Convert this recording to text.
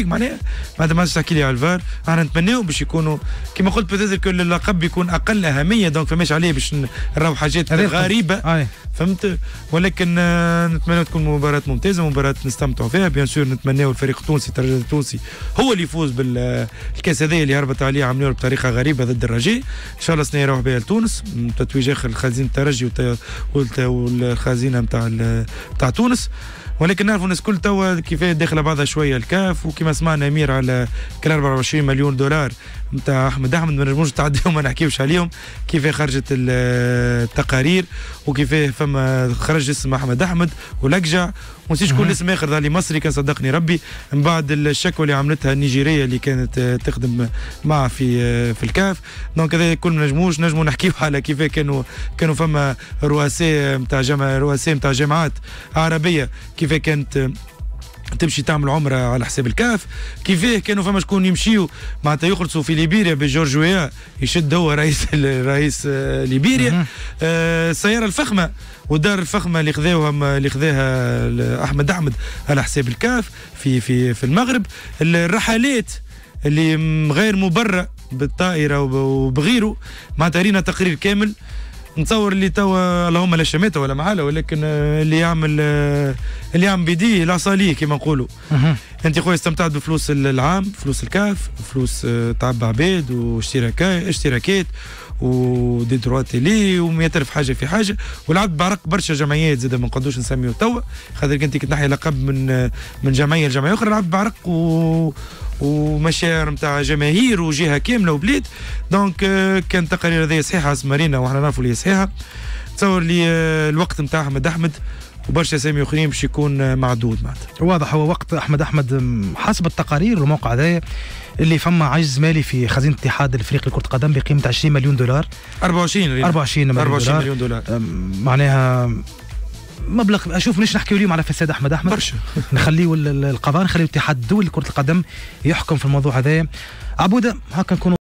هذيك معناها ما عادش تحكي لي على الفار. احنا نتمناو باش يكونوا كما قلت بتذكر كل اللقب يكون اقل اهميه، دونك فماش عليه باش نراو حاجات غريبه فهمت. ولكن نتمنى تكون مباراه ممتازه، مباراه نستمتعوا فيها. بيان سور نتمناو الفريق التونسي الترجي التونسي هو اللي يفوز بالكاس هذايا اللي هربت عليه، عملوه بطريقه غريبه ضد الرجاء. ان شاء الله سنه يروح بها لتونس، تتويج اخر خزينه الترجي والخزينه نتاع تونس. ولكن نعرفوا الناس كل توا كيفاش داخله بعضها شويه الكاف، وكما سمعنا امير على 24 مليون دولار نتاع احمد ما نجموش نتعداو ما نحكيوش عليهم. كيف خرجت التقارير وكيف فما خرج اسم احمد ولقجع ونسيش كل اسم اخر ذا مصري كان صدقني ربي، من بعد الشكوى اللي عملتها النيجيريه اللي كانت تخدم معه في الكاف. دونك هذا كل ما نجموا نحكيو على كيف كانوا فما رؤساء نتاع جامعات عربيه كيف كانت تمشي تعمل عمره على حساب الكاف، كيفاه كانوا فما شكون يمشيو معناتها يخلصوا في ليبيريا بجورج ويا يشد هو رئيس ليبيريا. السياره الفخمه والدار الفخمه اللي خذاها احمد على حساب الكاف في المغرب. الرحلات اللي غير مبرر بالطائره وبغيره معناتها رينا تقرير كامل. نتصور اللي توا اللهم لا شماته ولا معاله، ولكن اللي يعمل بيديه لا صاليه كما نقولوا. انت خويا استمتعت بفلوس العام، فلوس الكاف، فلوس تعب عباد واشتراكات ودي دروا تيلي و100 ألف حاجه في حاجه، ولعبت بعرق برشا جمعيات زاد ما نقدوش نسميو توا، خاطر كنت تنحي لقب من جمعيه لجمعيه اخرى. لعبت بعرق ومشاعر نتاع جماهير وجهه كامله وبلاد. دونك كان التقارير هذه صحيحه اسمرينا واحنا نعرفوا اللي صحيحه. تصور لي الوقت نتاع احمد وبرشا اسامي اخرين باش يكون معدود معناتها. واضح هو وقت احمد حسب التقارير والموقع هذايا اللي فما عجز مالي في خزينه الاتحاد الافريقي لكره القدم بقيمه 20 مليون دولار. 24 مليون دولار معناها مبلغ. اشوف ليش نحكيو اليوم على فساد احمد برشا نخليو القضاء، نخليو الاتحاد الدولي لكره القدم يحكم في الموضوع هذايا. عبوده هكا نكونوا